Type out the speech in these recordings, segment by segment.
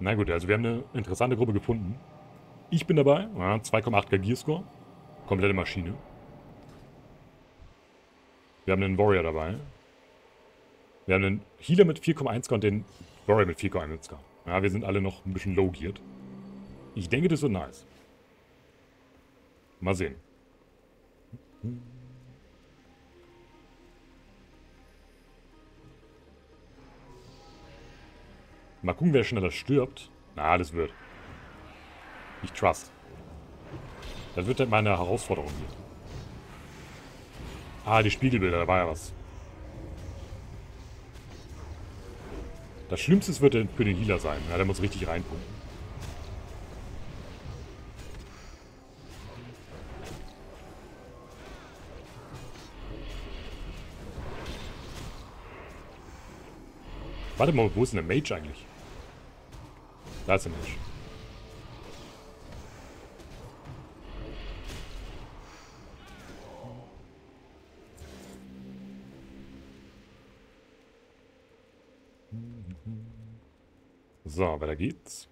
Na gut, also wir haben eine interessante Gruppe gefunden. Ich bin dabei. Ja, 2,8 Gear-Score. Komplette Maschine. Wir haben einen Warrior dabei. Wir haben einen Healer mit 4,1K und den Warrior mit 4,1K. Ja, wir sind alle noch ein bisschen low-geared. Ich denke, das wird nice. Mal sehen. Mal gucken, wer schneller stirbt. Na, das wird. Ich trust. Das wird halt meine Herausforderung hier. Ah, die Spiegelbilder, da war ja was. Das Schlimmste wird für den Healer sein. Ja, der muss richtig reinpumpen. Warte mal, wo ist denn der Mage eigentlich? Da ist der Mage. So, weiter geht's.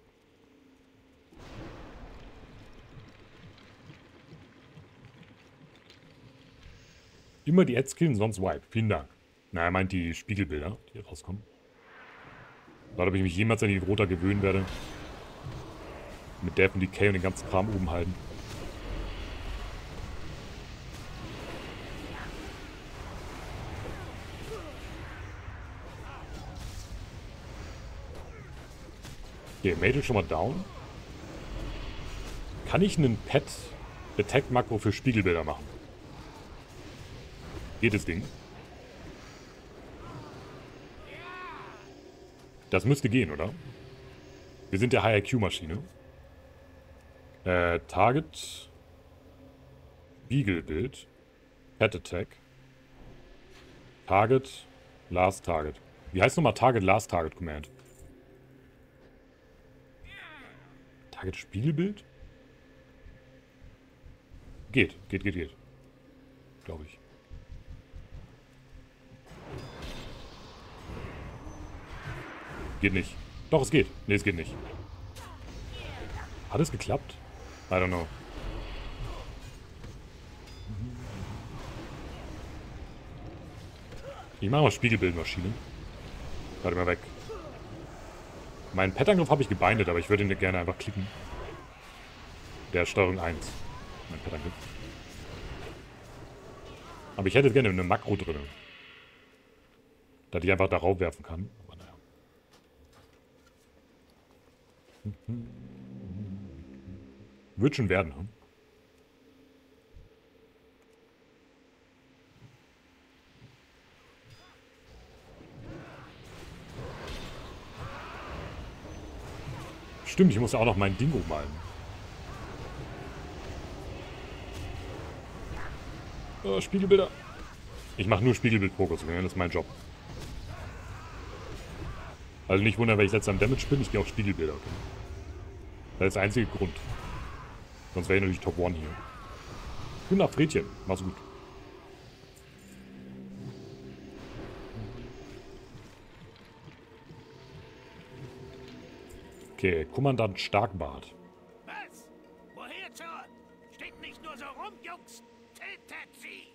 Immer die Ads killen, sonst wipe. Vielen Dank. Na, er meint die Spiegelbilder, die hier rauskommen. Dort, ob ich mich jemals an die Roter gewöhnen werde. Mit Death und Decay und den ganzen Kram oben halten. Okay, Mage ist schon mal down. Kann ich einen Pet Attack Makro für Spiegelbilder machen? Geht das Ding? Das müsste gehen, oder? Wir sind der High-IQ-Maschine. Target. Spiegelbild. Pet Attack. Target. Last Target. Wie heißt nochmal Target, Last Target Command? Target Spiegelbild? Geht. Glaube ich. Geht nicht. Doch, es geht. Nee, es geht nicht. Hat es geklappt? I don't know. Ich mache mal Spiegelbildmaschine. Warte mal weg. Meinen Pet-Angriff habe ich gebindet, aber ich würde ihn gerne einfach klicken. Der ist Steuerung 1. Mein Pet-Angriff. Aber ich hätte gerne eine Makro drin. Dass ich einfach darauf werfen kann. Aber naja. Wird schon werden, ne? Stimmt, ich muss ja auch noch mein Dingo malen. Oh, Spiegelbilder. Ich mache nur Spiegelbild-Fokus, das ist mein Job. Also nicht wundern, wenn ich jetzt am Damage bin, ich gehe auf Spiegelbilder. Okay? Das ist der einzige Grund. Sonst wäre ich natürlich Top 1 hier. Guten Abend, Fredchen. Mach's gut. Okay, Kommandant Starkbart. Was? Woher zur? Steht nicht nur so rum, Jungs. Tötet sie!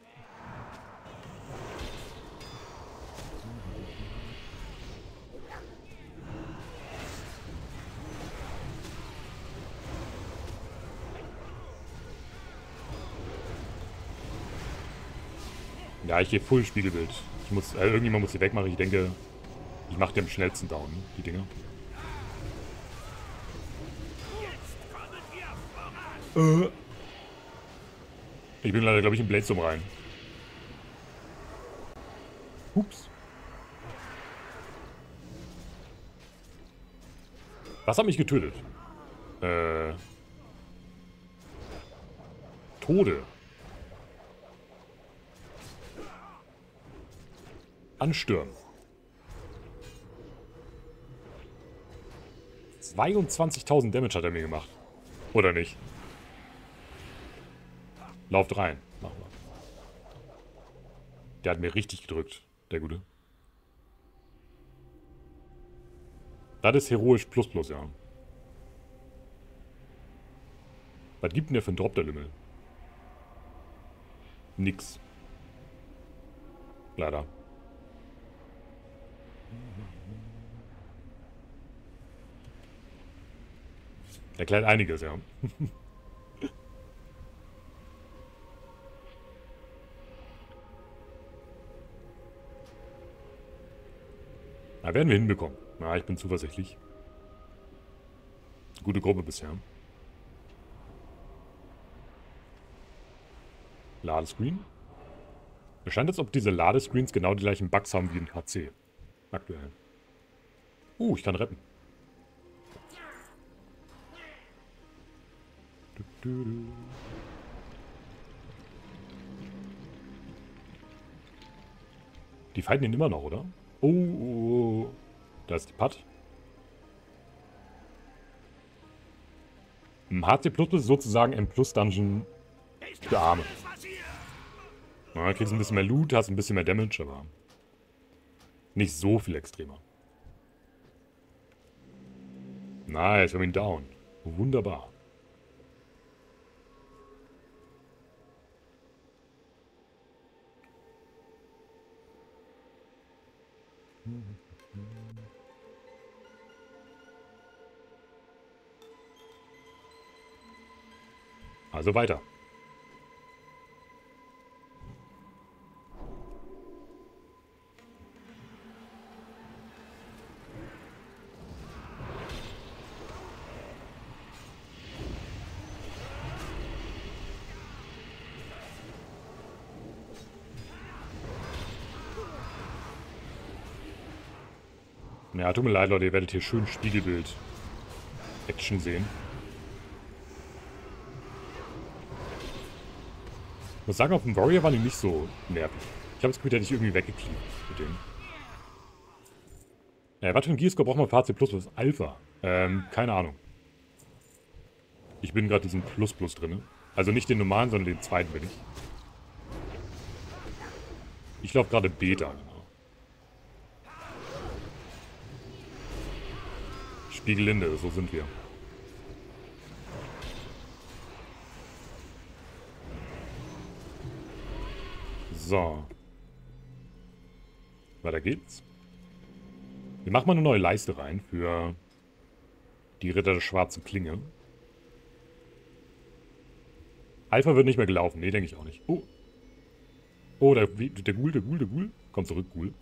Ja, ich gehe Full Spiegelbild. Ich muss, irgendjemand muss sie wegmachen. Ich denke, ich mache die am schnellsten down, ne? Die Dinger. Ich bin leider, glaube ich, in Bladestorm rein. Ups. Was hat mich getötet? Tode. Anstürmen. 22.000 Damage hat er mir gemacht. Oder nicht? Lauft rein. Machen wir. Der hat mir richtig gedrückt, der Gute. Das ist heroisch plus plus, ja. Was gibt denn der für einen Drop, der Lümmel? Nix. Leider. Erklärt einiges, ja. Na, werden wir hinbekommen. Na, ich bin zuversichtlich. Gute Gruppe bisher. Ladescreen. Es scheint, als ob diese Ladescreens genau die gleichen Bugs haben wie im KC. Aktuell. Ich kann retten. Die fighten ihn immer noch, oder? Oh. Da ist die Putt. HC Plus ist sozusagen ein Plus-Dungeon für Arme. Na, kriegst ein bisschen mehr Loot, hast ein bisschen mehr Damage, aber nicht so viel extremer. Nice, wir haben ihn down. Wunderbar. Also weiter. Ja, tut mir leid, Leute, ihr werdet hier schön Spiegelbild-Action sehen. Ich muss sagen, auf dem Warrior waren die nicht so nervig. Ich habe das Gefühl, der hätte ich irgendwie weggeklickt mit denen. Was für ein Gearscore braucht man für HC Plus? Was ist Alpha? Keine Ahnung. Ich bin gerade diesen Plus Plus drin. Also nicht den normalen, sondern den zweiten bin ich. Ich laufe gerade Beta, genau. Spiegellinde, so sind wir. So. Weiter geht's. Wir machen mal eine neue Leiste rein für die Ritter der schwarzen Klinge. Alpha wird nicht mehr gelaufen. Nee, denke ich auch nicht. Oh, der Ghoul. Komm zurück, Ghoul.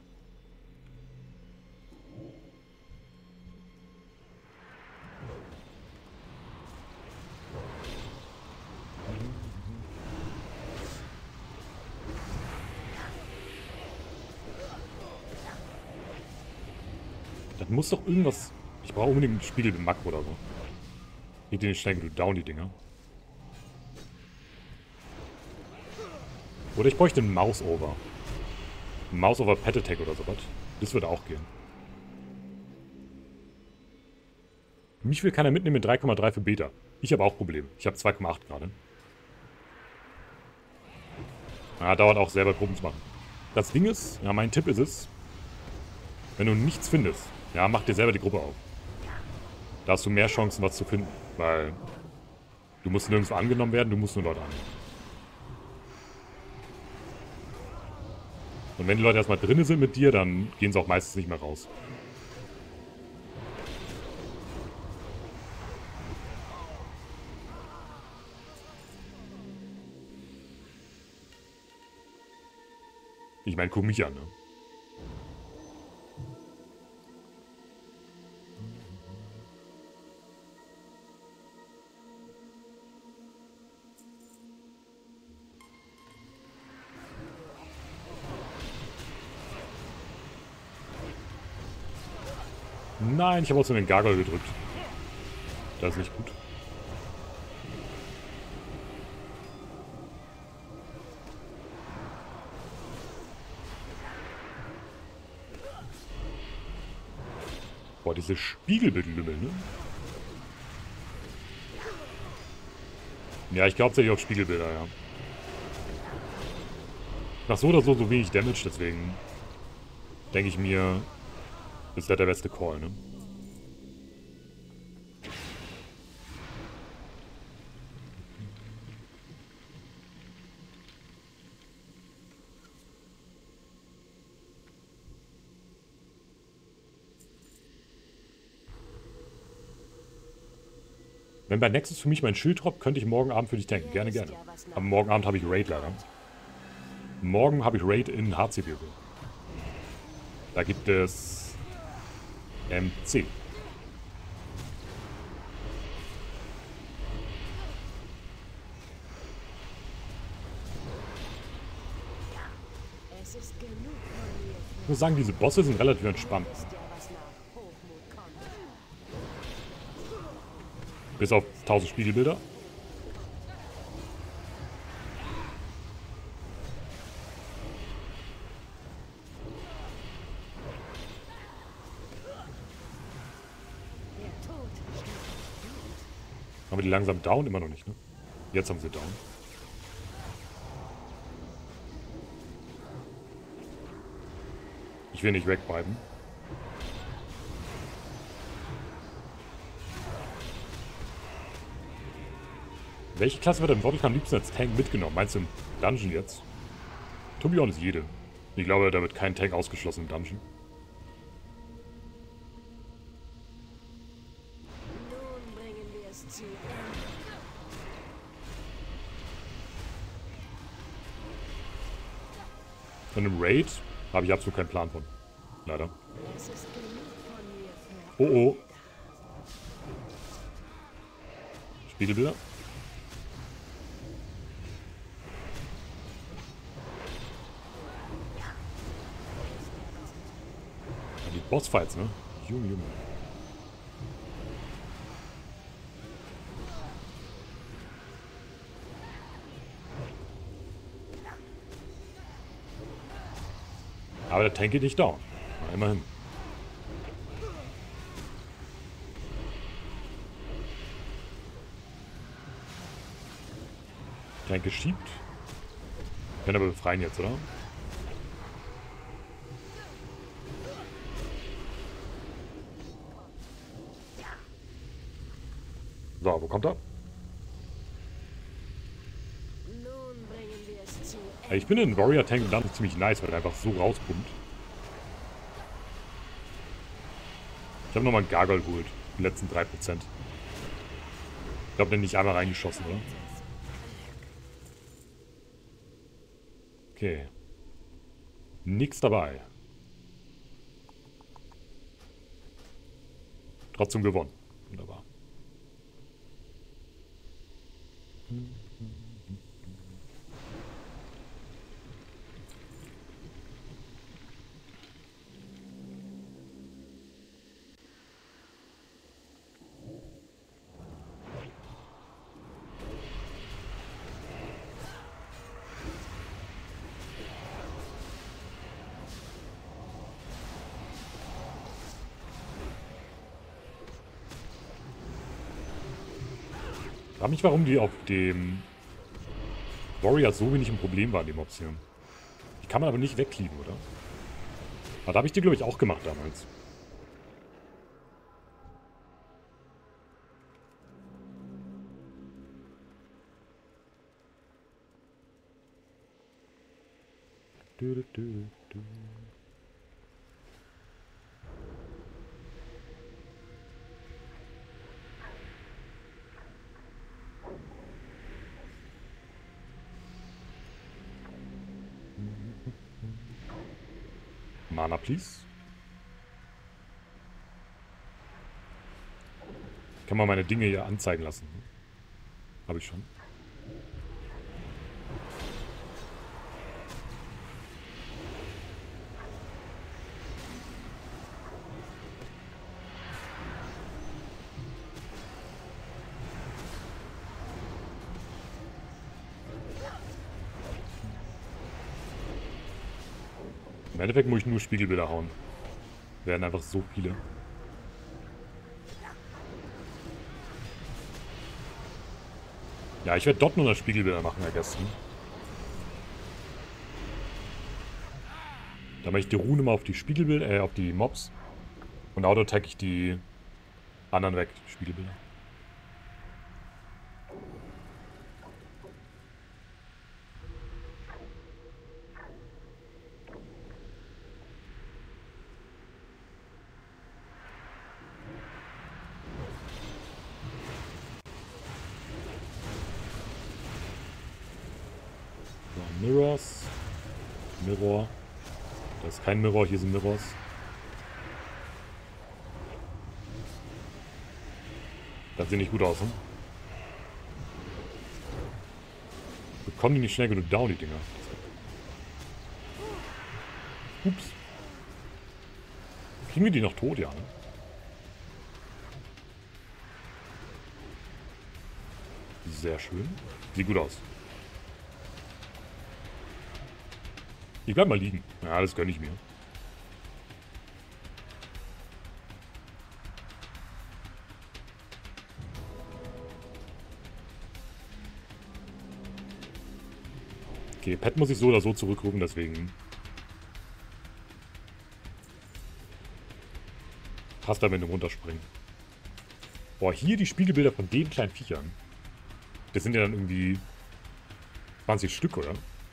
Das muss doch irgendwas... Ich brauche unbedingt einen Spiegel mit Makro oder so. Geht den nicht schnell genug down, die Dinger. Oder ich bräuchte einen Mouse-Over. Ein Mouse-Over Pet Attack oder sowas. Das würde auch gehen. Mich will keiner mitnehmen mit 3,3 für Beta. Ich habe auch Probleme. Ich habe 2,8 gerade. Dauert auch selber Gruppen zu machen. Das Ding ist, ja, mein Tipp ist es, wenn du nichts findest, ja, mach dir selber die Gruppe auf. Da hast du mehr Chancen, was zu finden. Weil du musst nirgendwo angenommen werden, du musst nur Leute annehmen. Und wenn die Leute erstmal drin sind mit dir, dann gehen sie auch meistens nicht mehr raus. Ich meine, guck mich an, ne? Nein, ich habe auch so den Gargoyle gedrückt. Das ist nicht gut. Boah, diese Spiegelbildlümmel, ne? Ja, ich glaube hauptsächlich auf Spiegelbilder, ja. Nach so oder so wenig Damage, deswegen denke ich mir, ist das der beste Call, ne? Wenn bei Nexus für mich mein Schild droppt, könnte ich morgen Abend für dich tanken. Gerne, gerne. Aber morgen Abend habe ich Raid leider. Morgen habe ich Raid in HCBW. Da gibt es MC. Ich muss sagen, diese Bosse sind relativ entspannt. Bis auf 1000 Spiegelbilder. Haben wir die langsam down? Immer noch nicht, ne? Jetzt haben sie down. Ich will nicht wegbleiben. Welche Klasse wird denn wirklich am liebsten als Tank mitgenommen? Meinst du im Dungeon jetzt? To be honest, jede. Ich glaube, da wird kein Tank ausgeschlossen im Dungeon. Von einem Raid habe ich absolut keinen Plan von. Leider. Oh oh. Spiegelbilder. Ja, die Bossfights, ne? Junge, Junge. Aber der Tank geht nicht down. Na, immerhin. Tank geschiebt. Können aber befreien jetzt, oder? So, wo kommt er? Ich finde den Warrior Tank dann ziemlich nice, weil er einfach so rauspumpt. Ich habe nochmal einen Gargoyle geholt. Die letzten 3%. Ich glaube, den nicht einmal reingeschossen, oder? Okay. Nix dabei. Trotzdem gewonnen. Wunderbar. Ich frage mich, warum die auf dem Warrior so wenig ein Problem waren, die Mobs hier. Die kann man aber nicht wegklieben, oder? Aber da habe ich die, glaube ich, auch gemacht damals. Mana, please. Kann man meine Dinge hier anzeigen lassen. Habe ich schon. Im Endeffekt muss ich nur Spiegelbilder hauen. Werden einfach so viele. Ja, ich werde dort nur noch Spiegelbilder machen, I guess. Da mache ich die Rune mal auf die Spiegelbilder, auf die Mobs. Und auto-tag ich die anderen weg, die Spiegelbilder. Mirrors. Mirror. Da ist kein Mirror, hier sind Mirrors. Das sieht nicht gut aus, ne? Bekommen die nicht schnell genug down, die Dinger? Ups. Kriegen wir die noch tot, ja, ne? Sehr schön. Sieht gut aus. Ich bleib mal liegen. Ja, das gönne ich mir. Okay, Pet muss ich so oder so zurückrufen, deswegen passt da, wenn du runterspringen. Boah, hier die Spiegelbilder von den kleinen Viechern. Das sind ja dann irgendwie 20 Stück, oder?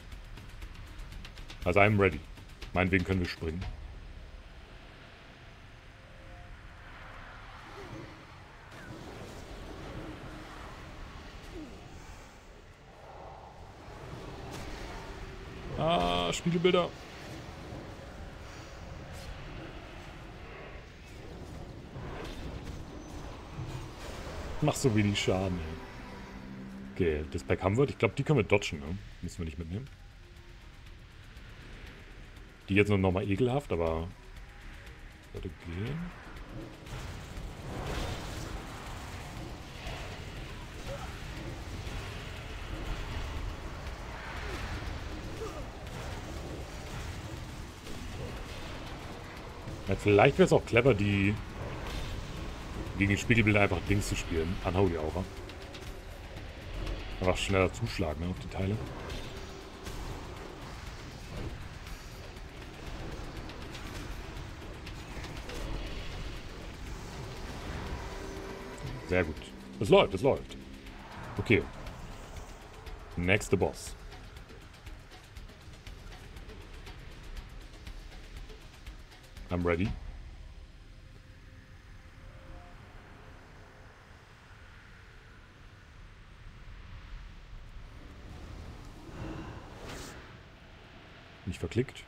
Also I'm ready. Meinetwegen können wir springen. Ah, Spiegelbilder. Macht so wenig Schaden, ey. Okay, das Pack haben wir. Ich glaube, die können wir dodgen, ne? Müssen wir nicht mitnehmen. Die jetzt noch mal ekelhaft, aber sollte gehen. Ja, vielleicht wäre es auch clever, die gegen die Spiegelbilder einfach Dings zu spielen. Unholy Aura. Einfach schneller zuschlagen, ne, auf die Teile. Sehr gut. Es läuft, es läuft. Okay. Nächster Boss. I'm ready. Nicht verklickt.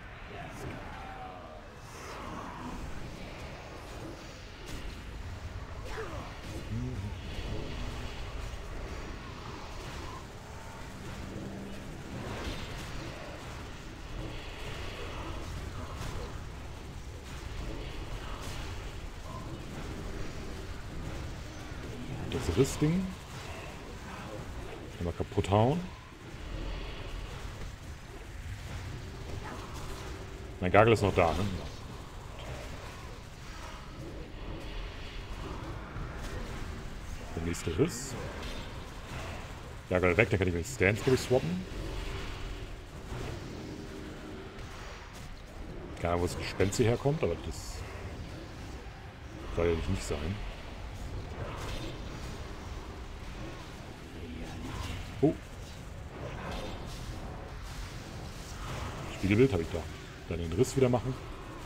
Das Rissding. Einmal kaputt hauen. Mein Gagel ist noch da, ne? Der nächste Riss. Gagel weg, dann kann ich mit Stance, glaube ich, swappen. Keine Ahnung, wo das Gespenst hier herkommt, aber das soll ja nicht sein. Oh. Spiegelbild habe ich da. Dann den Riss wieder machen.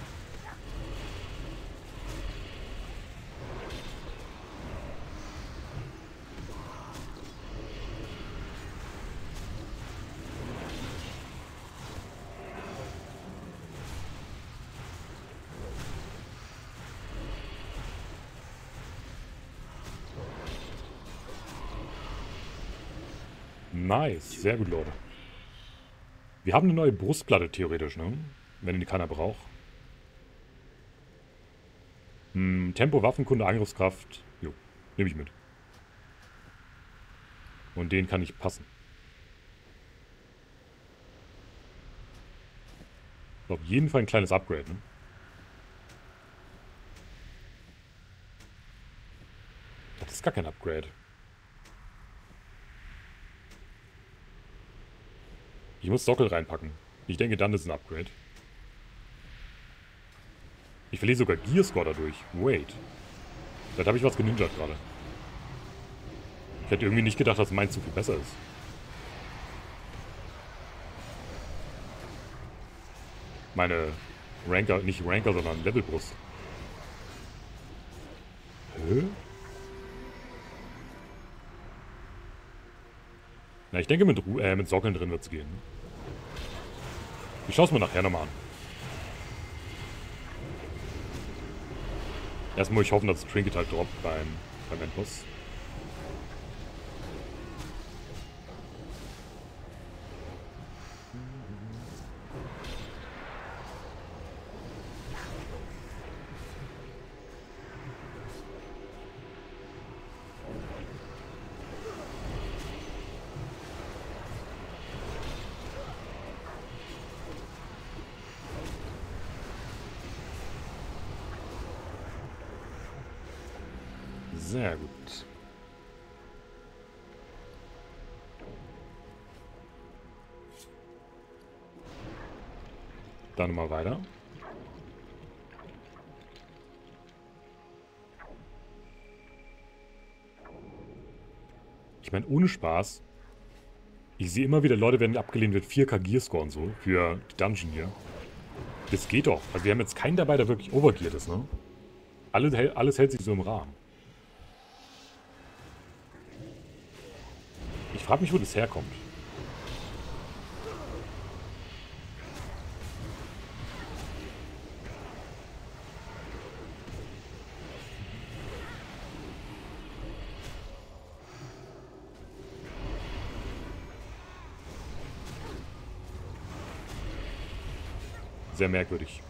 Nice, sehr gut, Leute. Wir haben eine neue Brustplatte, theoretisch, ne? Wenn die keiner braucht. Tempo, Waffenkunde, Angriffskraft. Jo, nehme ich mit. Und den kann ich passen. Auf jeden Fall ein kleines Upgrade, ne? Das ist gar kein Upgrade. Ich muss Sockel reinpacken. Ich denke, dann ist ein Upgrade. Ich verliere sogar Gearscore dadurch. Wait. Vielleicht habe ich was geninjert gerade. Ich hätte irgendwie nicht gedacht, dass meins so viel besser ist. Meine Ranker, nicht Ranker, sondern Levelbrust. Hä? Na, ich denke, mit Sockeln drin wird es gehen. Ich schaue es mir nachher nochmal an. Erstmal muss ich hoffen, dass das Trinket halt droppt beim Endboss. Sehr gut. Dann mal weiter. Ich meine, ohne Spaß. Ich sehe immer wieder, Leute werden abgelehnt mit 4K Gearscore und so für die Dungeon hier. Das geht doch. Also wir haben jetzt keinen dabei, der wirklich overgeared ist, ne? Alles hält sich so im Rahmen. Ich frage mich, wo das herkommt. Sehr merkwürdig.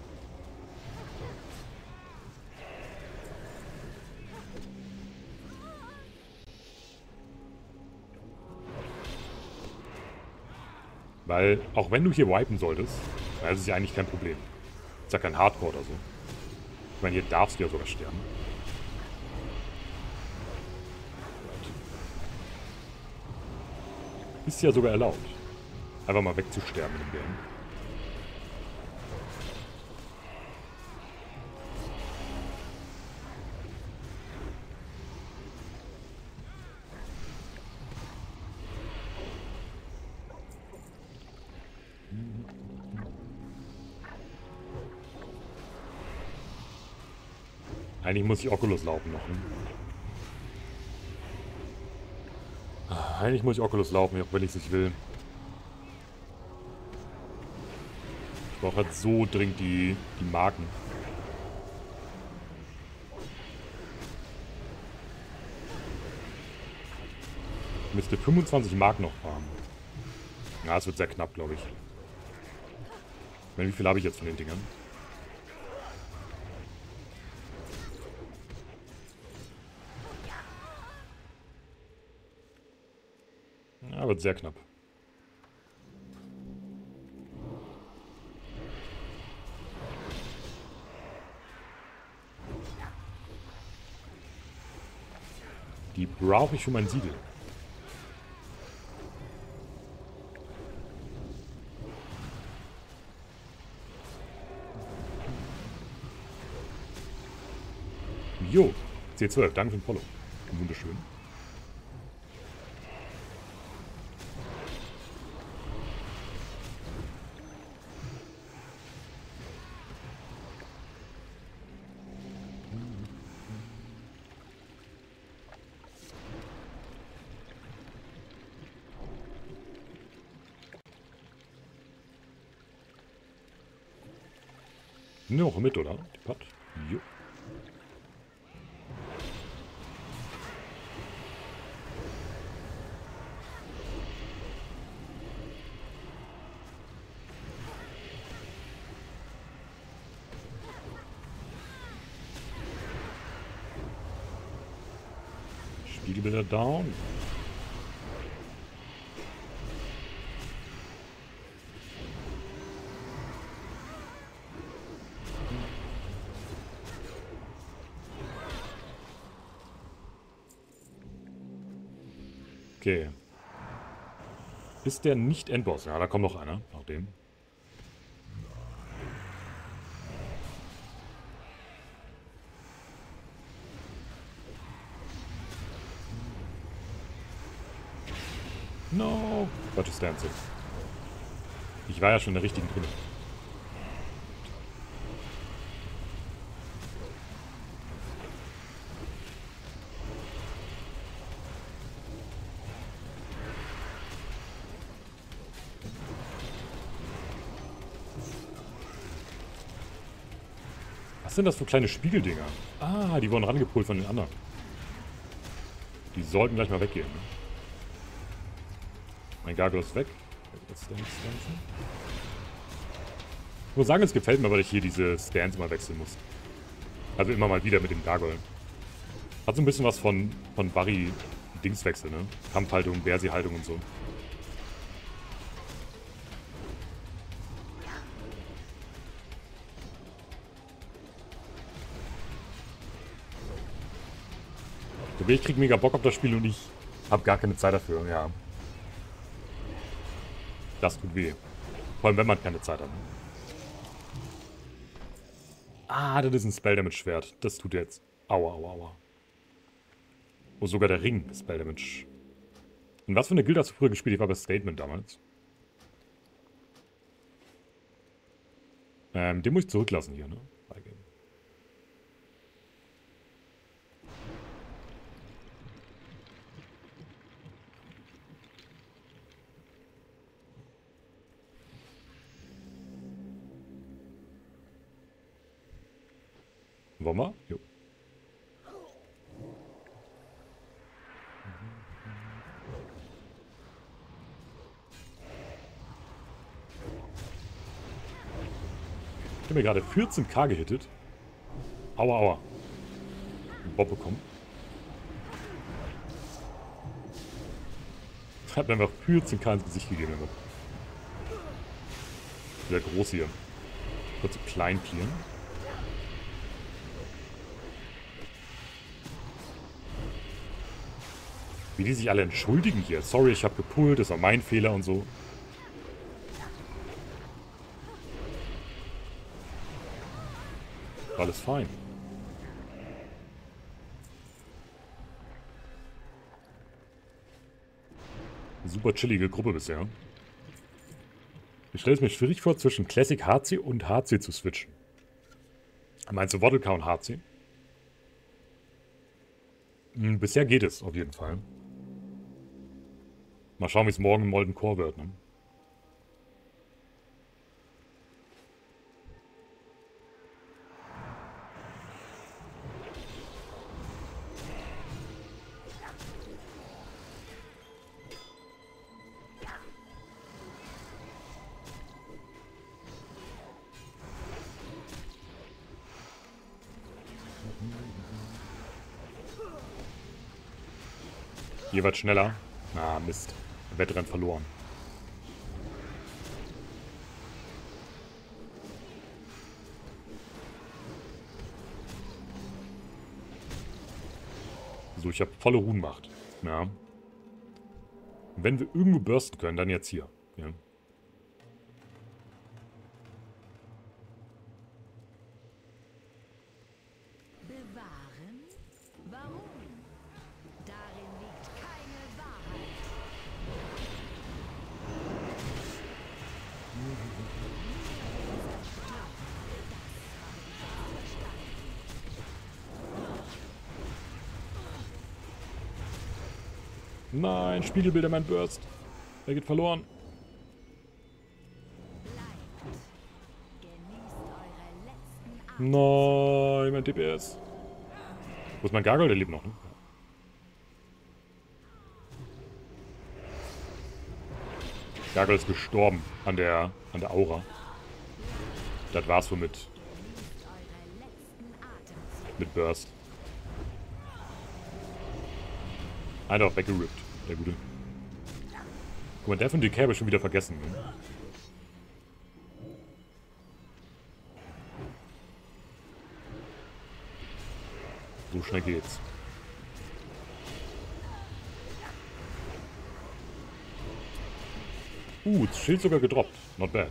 Weil, auch wenn du hier wipen solltest, dann ist es ja eigentlich kein Problem. Ist ja kein Hardcore oder so. Ich meine, hier darfst du ja sogar sterben. Ist ja sogar erlaubt. Einfach mal wegzusterben in dem Game. Eigentlich muss ich Oculus laufen noch. Ne? Eigentlich muss ich Oculus laufen, auch wenn ich es nicht will. Ich brauche halt so dringend die Marken. Ich müsste 25 Marken noch farmen. Ja, es wird sehr knapp, glaube ich. Ich meine, wie viel habe ich jetzt von den Dingern? Ja, wird sehr knapp. Die brauche ich für mein Siegel. Jo, C12, danke für den Follow. Wunderschön. Noch mit, oder? Die Putt. Jo. Spiegelbilder down. Okay. Ist der nicht Endboss? Ja, da kommt noch einer, nach dem. No! Quatsch, ist Dancing. Ich war ja schon in der richtigen drin. sind das für kleine Spiegeldinger? Ah, die wurden rangepolt von den anderen. Die sollten gleich mal weggehen. Ne? Mein Gargoyle ist weg. Ich muss sagen, es gefällt mir, weil ich hier diese Stance mal wechseln muss. Also immer mal wieder mit dem Gargoyle. Hat so ein bisschen was von Barry Dingswechsel, ne? Kampfhaltung, Bersi-Haltung und so. Ich krieg mega Bock auf das Spiel und ich habe gar keine Zeit dafür, ja. Das tut weh. Vor allem, wenn man keine Zeit hat. Ah, das ist ein Spell Damage Schwert. Das tut jetzt. Aua, aua, aua. Oh, sogar der Ring ist Spell Damage. Und was für eine Guild hast du früher gespielt? Ich war bei Statement damals. Den muss ich zurücklassen hier, ne? Freigeben. Wollen wir? Jo. Ich habe mir gerade 14k gehittet. Aua, aua. Bob bekommen. Hat mir einfach 14k ins Gesicht gegeben. Der groß hier. Kurz so klein clearen. Wie die sich alle entschuldigen hier. Sorry, ich habe gepullt, das war mein Fehler und so. Alles fein. Super chillige Gruppe bisher. Ich stelle es mir schwierig vor, zwischen Classic HC und HC zu switchen. Meinst du Wodka und HC? Bisher geht es auf jeden Fall. Mal schauen, wie es morgen im Molten Core wird, ne? Jeweils schneller. Ah, Mist. Wettrennen verloren. So, ich habe volle Runenmacht. Ja. Wenn wir irgendwo bursten können, dann jetzt hier. Ja. Bewahren? Warum? Darin liegt keine Wahrheit. Nein, Spiegelbilder, mein Burst. Er geht verloren. Nein, mein DPS. Wo ist mein Gargoyle? Der lebt noch, ne? Gargoyle ist gestorben an der Aura. Das war's wohl mit Burst. Einfach weggerippt, der Gute. Guck mal, Death und Decay habe ich schon wieder vergessen. Ne? So schnell geht's. Das Schild sogar gedroppt. Not bad.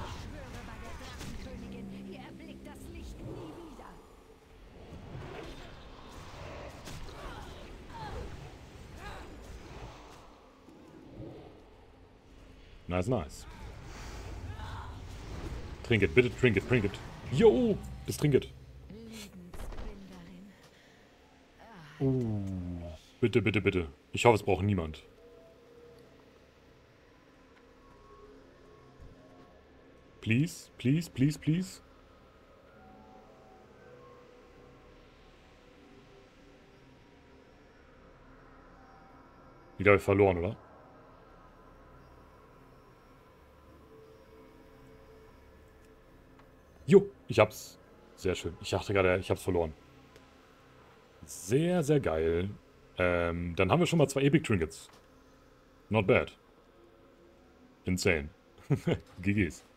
Nice, nice. Trinket, bitte Trinket, Trinket. Jo, das Trinket. Bitte, bitte, bitte. Ich hoffe, es braucht niemand. Please, please, please, please. Die habe ich verloren, oder? Jo, ich hab's. Sehr schön. Ich dachte gerade, ich hab's verloren. Sehr, sehr geil. Dann haben wir schon mal 2 Epic Trinkets. Not bad. Insane. GG's.